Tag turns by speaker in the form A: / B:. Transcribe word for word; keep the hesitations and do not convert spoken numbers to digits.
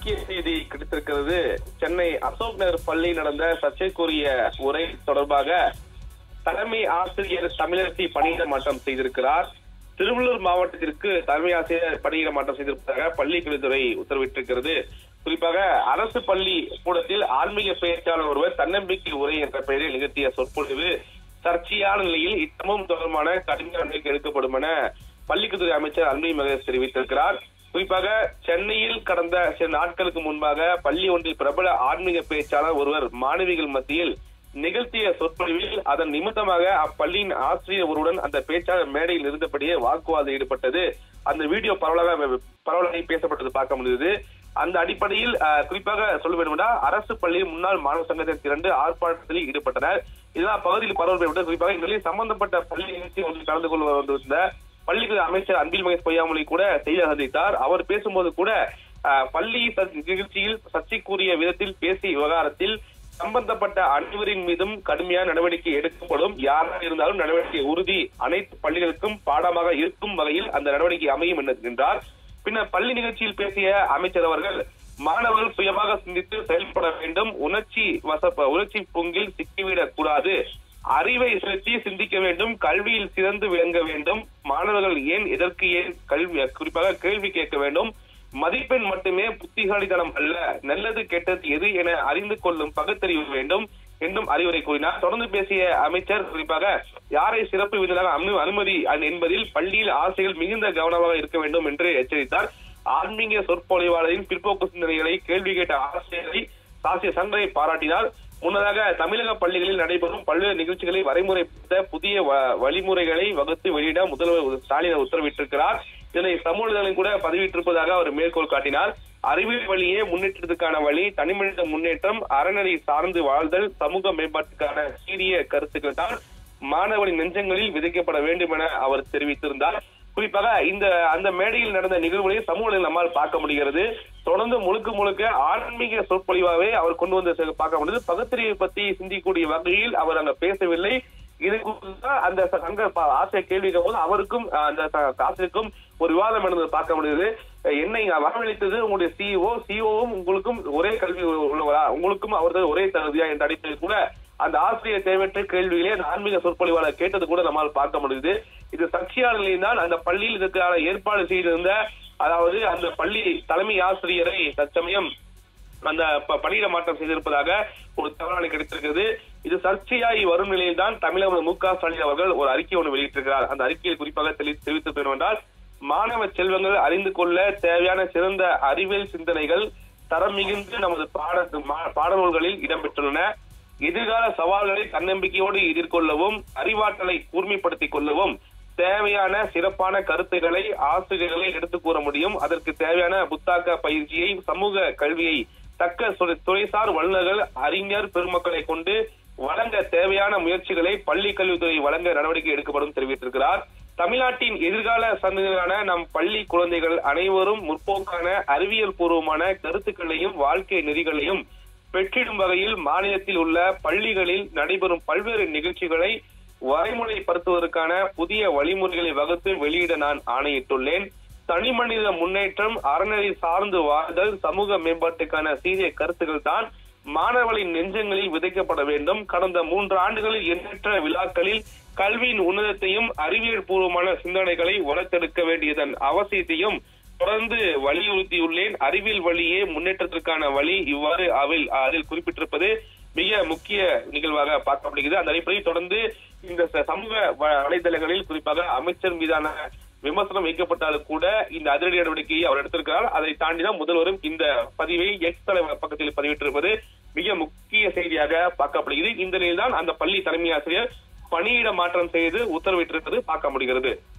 A: முக்கிய செய்தி கிடைத்திருக்கிறது. சென்னை அசோக் நகர் பள்ளி நடந்த சர்ச்சைக்குரிய உரை தொடர்பாக தலைமை ஆசிரியர் தமிழரசி பணியிட மாற்றம் செய்திருக்கிறார். திருவள்ளூர் மாவட்டத்திற்கு தலைமை ஆசிரியர் பணியிட மாற்றம் செய்திருப்பதாக பள்ளி கல்வித்துறை உத்தரவிட்டிருக்கிறது. குறிப்பாக அரசு பள்ளி கூடத்தில் ஆன்மீக பேச்சாளர் ஒருவர் தன்னம்பிக்கை உரை என்ற பெயரில் நிகழ்த்திய சொற்பொழிவு சர்ச்சையான நிலையில் இச்சம்பவம் தொடர்பான கடுமையான நடவடிக்கை எடுக்கப்படும் என பள்ளிக்கல்வித்துறை அமைச்சர் அன்பில் மகேஷ் தெரிவித்திருக்கிறார். குறிப்பாக சென்னையில் கடந்த சில நாட்களுக்கு முன்பாக பள்ளி ஒன்றில் பிரபல ஆன்மீக பேச்சாளர் ஒருவர் மாணவிகள் மத்தியில் நிகழ்த்திய சொற்பொழிவில் அதன் நிமித்தமாக அப்பள்ளியின் ஆசிரியர் ஒருவருடன் அந்த பேச்சாளர் மேடையில் இருந்தபடியே வாக்குவாதம் ஈடுபட்டது. அந்த வீடியோ பரவலாக பரவலாக பேசப்பட்டது பார்க்க முடியுது. அந்த அடிப்படையில் குறிப்பாக சொல்ல வேண்டும் என்றால் அரசு பள்ளியில் முன்னாள் மாணவர் சங்கத்தின் திரண்டு ஆர்ப்பாட்டத்தில் ஈடுபட்டனர். இதனால் பகுதியில் பரவல் குறிப்பாக இந்நிலையில் சம்பந்தப்பட்ட பள்ளி நிகழ்ச்சி ஒன்றில் கலந்து கொள்ள வந்திருந்த பள்ளிக்கல்வி அமைச்சர் அன்பில் மகேஷ் பொய்யாமொழி கூட செய்தியாக சந்தித்தார். அவர் பேசும்போது கூட பள்ளி நிகழ்ச்சியில் சர்ச்சைக்குரிய விதத்தில் பேசிய விவகாரத்தில் சம்பந்தப்பட்ட அனைவரின் மீதும் கடுமையான நடவடிக்கை எடுக்கப்படும், யாராக இருந்தாலும் நடவடிக்கை உறுதி, அனைத்து பள்ளிகளுக்கும் பாடமாக இருக்கும் வகையில் அந்த நடவடிக்கை அமையும் என்றார். பின்னர் பள்ளி நிகழ்ச்சியில் பேசிய அமைச்சர் அவர்கள் மாணவர்கள் சுயமாக சிந்தித்து செயல்பட வேண்டும், உணர்ச்சி வசப்ப உணர்ச்சி பொங்கில் சிக்கிவிடக் கூடாது, அறிவை செலுத்தி சிந்திக்க வேண்டும், கல்வியில் சிறந்து விளங்க வேண்டும், மாணவர்கள் ஏன் எதற்கு ஏன் கல்வி குறிப்பாக கேள்வி கேட்க வேண்டும், மதிப்பெண் மட்டுமே புத்திசாலித்தனம் அல்ல, நல்லது கெட்டது எது என அறிந்து கொள்ளும் பகுத்தறிவு வேண்டும் என்றும் அறிவுரை கூறினார். தொடர்ந்து பேசிய அமைச்சர் குறிப்பாக யாரை சிறப்பு விருந்தினராக அனுமதி என்பதில் பள்ளியில் ஆசிரியர்கள் மிகுந்த கவனமாக இருக்க வேண்டும் என்று எச்சரித்தார். ஆன்மீக சொற்பொழிவாளரின் பிற்போக்கு சிந்தனைகளை கேள்வி கேட்ட ஆசிரியரை ஆசிரியர் சங்கரை பாராட்டினார். முன்னதாக தமிழக பள்ளிகளில் நடைபெறும் பல்வேறு நிகழ்ச்சிகளை வரைமுறைப்படுத்த புதிய வழிமுறைகளை வகுத்து வெளியிட முதல்வர் ஸ்டாலின் உத்தரவிட்டிருக்கிறார். இதனை சமூகங்களில் கூட பதிவிட்டிருப்பதாக அவர் மேற்கோள் காட்டினார். அறிவியல் வழியே முன்னேற்றத்துக்கான வழி, தனிமனித முன்னேற்றம், அறநெறி சார்ந்து வாழ்தல், சமூக மேம்பாட்டுக்கான சீரிய கருத்துக்கள் தான் மாணவனின் நெஞ்சங்களில் விதைக்கப்பட வேண்டும் என அவர் தெரிவித்திருந்தார். குறிப்பாக இந்த அந்த மேடையில் நடந்த நிகழ்வுகளை சமூகத்தில் நம்மால் பார்க்க முடிகிறது. தொடர்ந்து முழுக்க முழுக்க ஆன்மீக சொற்பொழிவாகவே அவர் கொண்டு வந்து பார்க்க முடியுது. பகுத்தறிவை பத்தி சிந்திக்கக்கூடிய வகையில் அவர் அங்க பேசவில்லை. இது அந்த சங்க ஆசிரியர் கேள்வி போது அவருக்கும் அந்த ஆசிரியருக்கும் ஒரு விவாதம் நடந்தது பார்க்க முடியுது. என்ன இங்க வரவழைத்தது உங்களுடைய சிஇஓ, சிஇஓவும் உங்களுக்கும் ஒரே கல்வி உள்ளவரா, உங்களுக்கும் அவர்கள் ஒரே தகுதியா என்ற அடிப்படையில் கூட அந்த ஆசிரியர் தேவையற்ற கேள்விகளே அந்த ஆன்மீக சொற்பொழிவாளர் கேட்டது கூட நம்மால் பார்க்க முடியுது. இது சர்ச்சையான நிலையில் தான் அந்த பள்ளியில் இதற்கான ஏற்பாடு செய்திருந்த அதாவது அந்த பள்ளி தலைமை ஆசிரியரை தற்சமயம் அந்த பணியிட மாற்றம் செய்திருப்பதாக ஒரு தகவல் கிடைத்திருக்கிறது. இது சர்ச்சையாகி வரும் நிலையில் தான் தமிழக மு க ஸ்டாலின் அவர்கள் ஒரு அறிக்கை ஒன்று வெளியிட்டிருக்கிறார். அந்த அறிக்கையில் குறிப்பாக தெரிவித்து என்றால் மாணவ செல்வங்கள் அறிந்து கொள்ள தேவையான சிறந்த அறிவியல் சிந்தனைகள் தரம் மிகுந்து நமது பாட பாடநூல்களில் இடம்பெற்றுள்ளன. எதிர்கால சவால்களை தன்னம்பிக்கையோடு எதிர்கொள்ளவும் அறிவாற்றலை கூர்மைப்படுத்திக் கொள்ளவும் தேவையான சிறப்பான கருத்துக்களை ஆசிரியர்களை எடுத்துக் கூற முடியும். அதற்கு தேவையான புத்தாக்க பயிற்சியை, சமூக கல்வியை தக்க துறைசார் வல்லுநர்கள், அறிஞர் பெருமக்களை கொண்டு வழங்க தேவையான முயற்சிகளை பள்ளி கல்வித்துறை வழங்க நடவடிக்கை எடுக்கப்படும் தெரிவித்திருக்கிறார். தமிழ்நாட்டின் எதிர்கால சந்ததிகளான நம் பள்ளி குழந்தைகள் அனைவரும் முற்போக்கான அறிவியல் பூர்வமான கருத்துக்களையும் வாழ்க்கை நெறிகளையும் பெற்றிடும் வகையில் மாநிலத்தில் உள்ள பள்ளிகளில் நடைபெறும் பல்வேறு நிகழ்ச்சிகளை வரைமுறைப்படுத்துவதற்கான புதிய வழிமுறைகளை வகுத்து வெளியிட நான் ஆணையிட்டுள்ளேன். தனி மனித முன்னேற்றம், அறநெறி சார்ந்து வாழ்தல், சமூக மேம்பாட்டுக்கான சீரிய கருத்துக்கள் தான் மாணவர்களின் நெஞ்சங்களில் விதைக்கப்பட வேண்டும். கடந்த மூன்று ஆண்டுகளில் எண்ணற்ற விழாக்களில் கல்வியின் உன்னதத்தையும் அறிவியல் பூர்வமான சிந்தனைகளை வளர்த்தெடுக்க வேண்டியதன் அவசியத்தையும் தொடர்ந்து வலியுறுத்தியுள்ளேன். அறிவியல் வழியே முன்னேற்றத்திற்கான வழி இவ்வாறு அதில் அதில் குறிப்பிட்டிருப்பது மிக முக்கிய நிகழ்வாக பார்க்கப்படுகிறது. அந்த அடிப்படையில் தொடர்ந்து இந்த சமூக வலைதளங்களில் குறிப்பாக அமைச்சர் மீதான விமர்சனம் வைக்கப்பட்டாலும் கூட இந்த அதிரடி நடவடிக்கையை அவர் எடுத்திருக்கிறார். அதை தாண்டிதான் முதல்வரும் இந்த பதிவை எக்ஸ் தலைவர் பக்கத்தில் பதிவிட்டிருப்பது மிக முக்கிய செய்தியாக பார்க்கப்படுகிறது. இந்த நிலையில்தான் அந்த பள்ளி தலைமை ஆசிரியர் பணியிட மாற்றம் செய்து உத்தரவிட்டிருப்பது பார்க்க முடிகிறது.